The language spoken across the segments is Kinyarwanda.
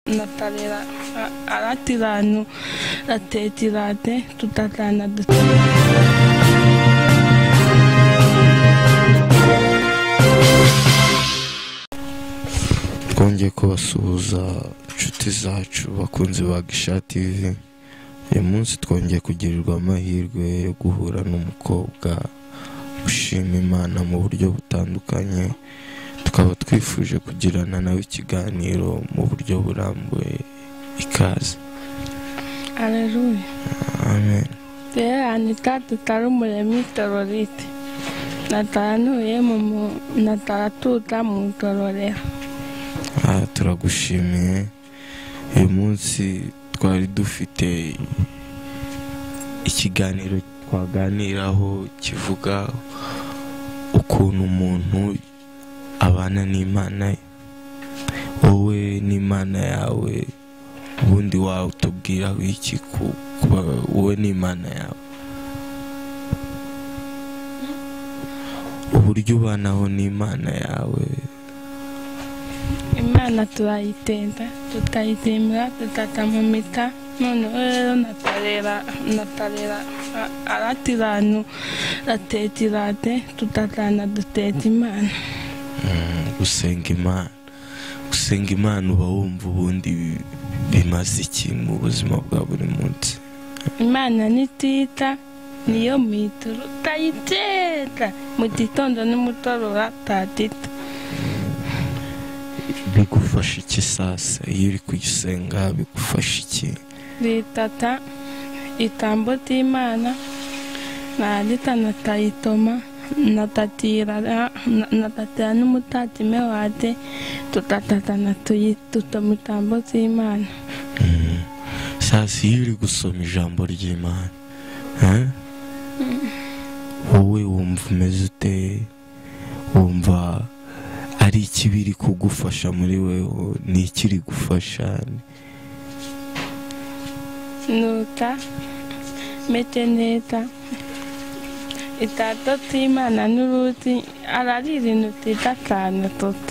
Natalera aratiranu ratetirate tutatana twongeye kubasuhuza inshuti zacu bakunzi ba Gisha TV. Uyu munsi twongeye kugirirwa amahirwe yo guhura n'umukobwa ushima Imana mu buryo butandukanye, tukaba twifuje kugirana nawe ikiganiro mu buryo burambuye. Ikaze. Aleluya. Amen. Anita tutarumuremi tororite natanuye mu nataratuta mu tororera. Turagushimiye. Uyu munsi twari dufite ikiganiro twaganiraho kivuga ukuntu umuntu abana n'Imana ye. Wowe n'Imana yawe ubundi wawe utubwira iki kuba wowe n'Imana yawe, uburyo ubanaho n'Imana yawe? Imana turayitenda tutayizimira tutatamumita none rero natalera aratiranu ratetirate tutatana duteta Imana. gusenga Imana uba wumva ubundi bimaze iki mu buzima bwa buri munsi? Imana nitita niyo mituru tayiteta mu gitondo n'umutorora tatita. Bigufasha iki sasa iyo uri kuyisenga? Bigufasha iki? Ritata itambo t'Imana nagita natayitoma natatira n'umutatime wate tutatatana tuyitutoma itambo t'Imana. Sasa iyo uri gusoma ijambo ry'Imana wowe wumva umeze ute? Wumva ari iki biri kugufasha muri wewe? Ni iki iri gufasha? Nuta mete neza itato t'Imana n'uruti ararira inutita cyane tota.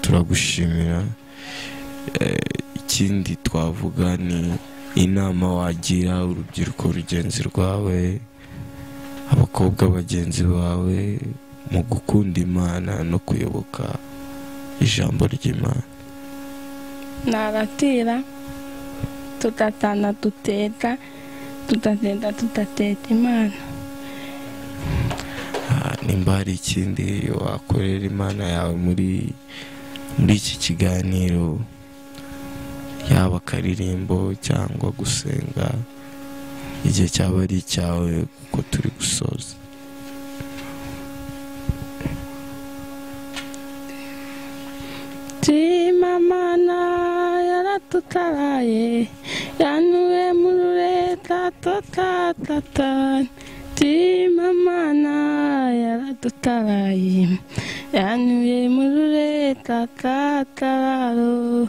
turagushimira. Ikindi twavuga ni inama wagira urubyiruko rugenzi rwawe, abakobwa bagenzi bawe, mu gukunda Imana no kuyoboka ijambo ry'Imana. naratira tutatana tuteta tutatenda tutateta Imana. Nimba hari ikindi wakorera Imana yawe muri iki kiganiro, yaba akaririmbo cyangwa gusenga, igihe cyaba ari icyawe kuko turi gusoza. Timamana yaratutaraye yanuye murureta totatata. Timamana yaratutaraye yanuye murureta tatararo.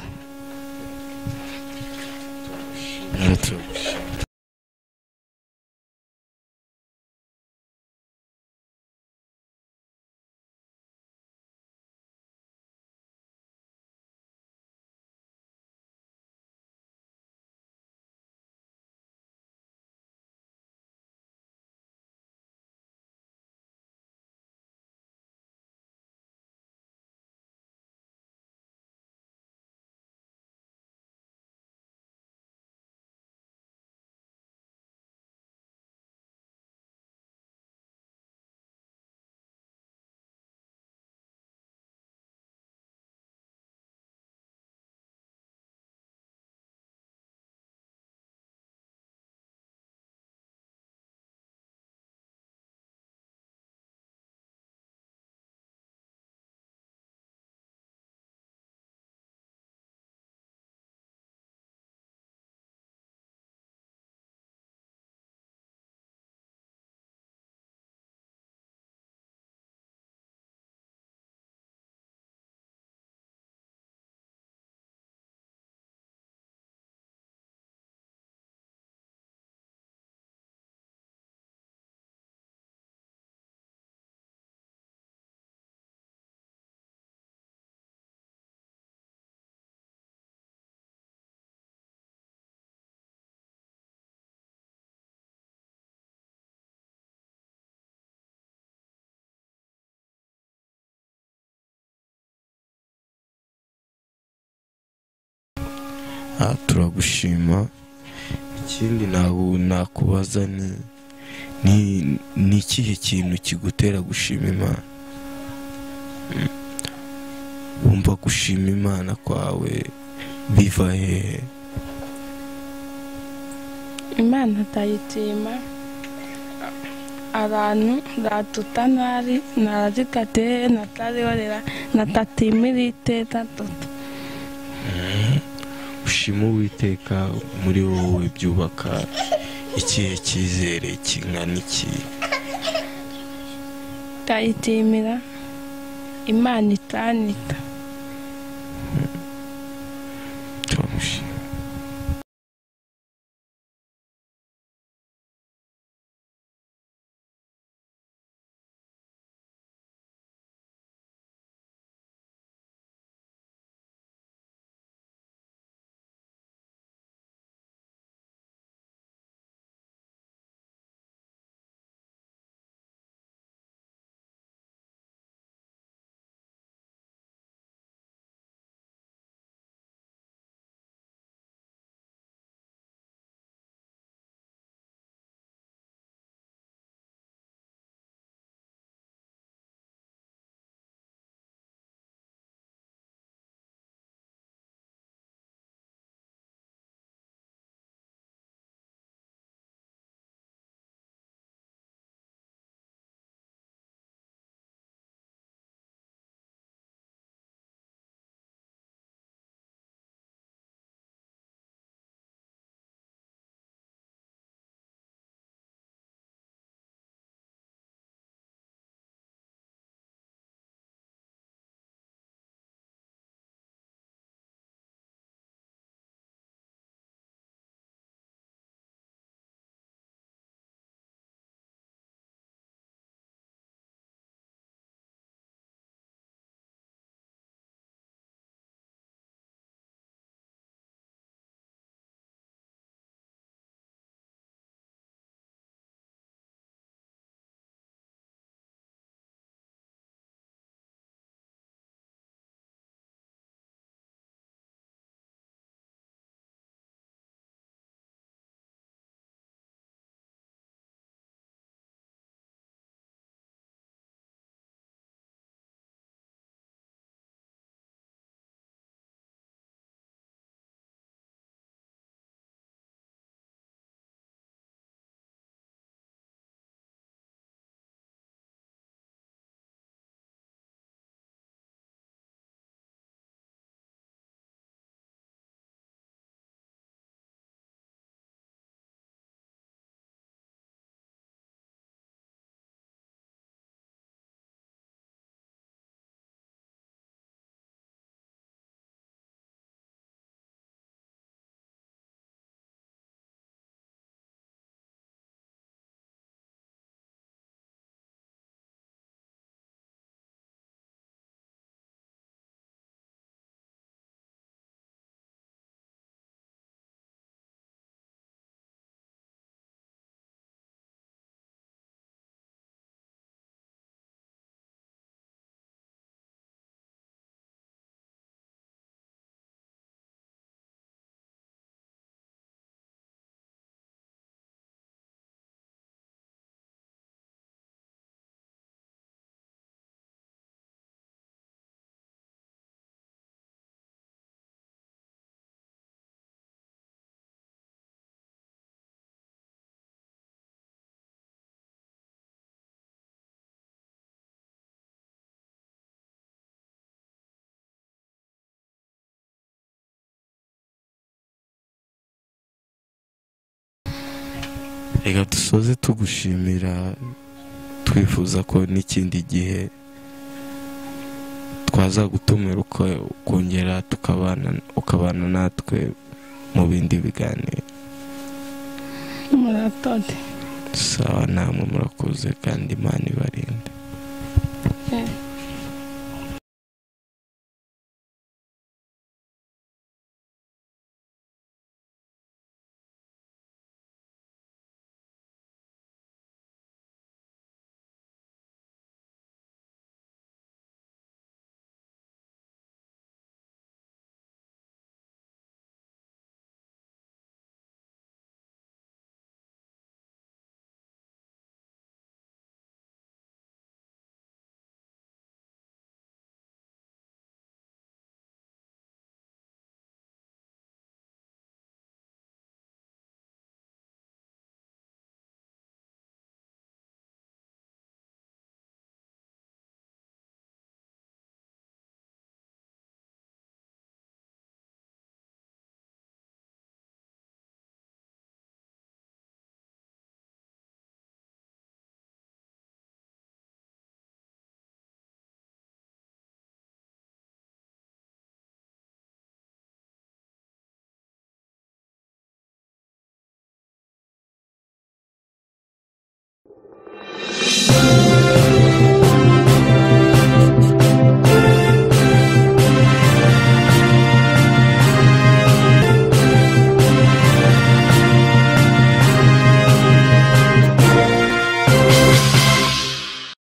Turagushima. Ikindi nakubaza ni ikihe kintu kigutera gushima Imana? Wumva gushima Imana kwawe biva hehe? Imana tayitima abantu ratuta nari narazikate natariorera natatimirite tatoto. Ushima Uwiteka muri wowe byubaka ikihe cyizere kingana iki? Tayitimira Imana itanita. reka dusoze tugushimira, twifuza ko n'ikindi gihe twaza gutumira ukongera ukabana natwe mu bindi biganiro. Murakoze. Sawa, namwe murakoze kandi Imana ibarinde.